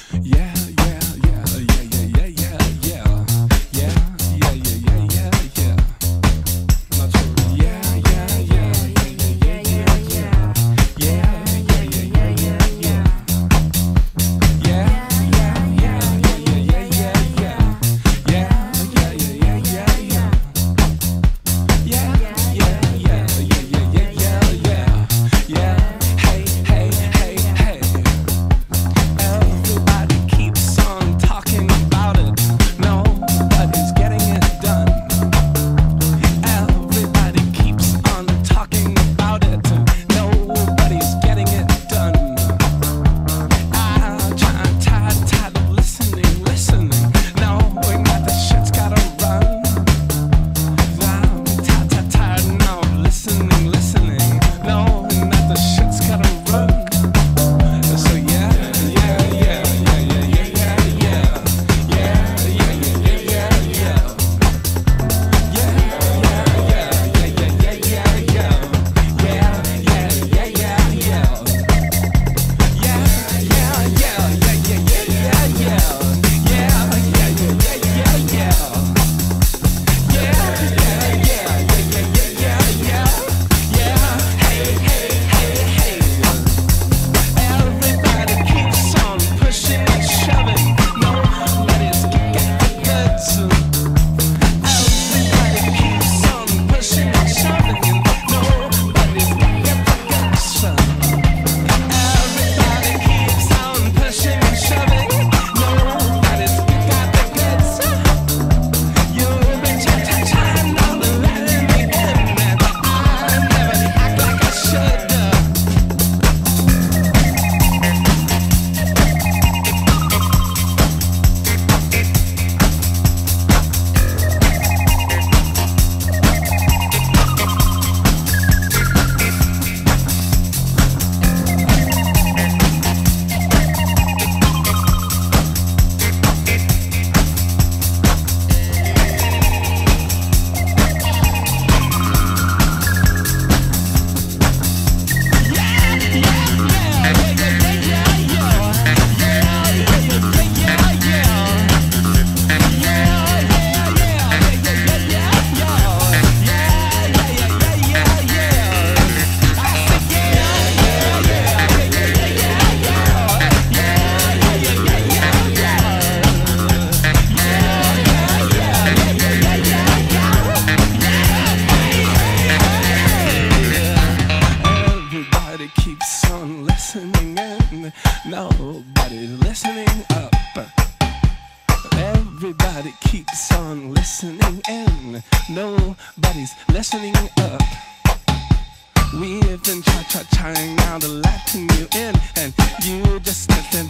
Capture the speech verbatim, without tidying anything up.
Yeah, yeah, yeah, yeah, yeah, yeah, yeah, yeah, yeah, yeah, yeah, yeah, yeah. I'm not sure. Yeah, yeah, yeah, yeah, yeah, yeah, yeah, yeah, yeah, yeah, yeah, yeah, yeah. Yeah, yeah, yeah, yeah, yeah, yeah, yeah, yeah. Yeah, yeah, yeah, yeah, yeah, yeah. Yeah, yeah, yeah, yeah, yeah, yeah, yeah, yeah. Yeah, hey, hey, hey, hey. Everybody keeps on talking about it. Nobody's getting it done. Everybody keeps on talking about it. Nobody's getting it done. I'm trying, tired, tired of listening, listening, knowing that the shit's gotta run. I'm tired, tired, tired now of listening, listening, knowing that the shit's gotta run. So yeah, yeah, yeah, yeah, yeah, yeah, yeah, yeah, yeah, yeah, yeah, yeah, yeah. Yeah, yeah, yeah, yeah, yeah, yeah, yeah, yeah. Yeah, yeah, yeah, yeah, yeah. Yeah, yeah, yeah, yeah, yeah, yeah, yeah, yeah. Yeah, yeah, yeah, yeah, yeah, yeah. Yeah, yeah, yeah, yeah, yeah, yeah, yeah. Yeah, hey, hey, hey, hey. Everybody keeps on pushing and shoving. Nobody's got the goods. Everybody keeps on pushing and shoving, and nobody's got the goods. Everybody keeps on pushing and shoving. Nobody's got the goods. You've been trying, trying all to let me in, and I never act like I should. Everybody keeps on listening and nobody's listening up. Everybody keeps on listening and nobody's listening up. We've been try, try, trying now to let you in, and you just stand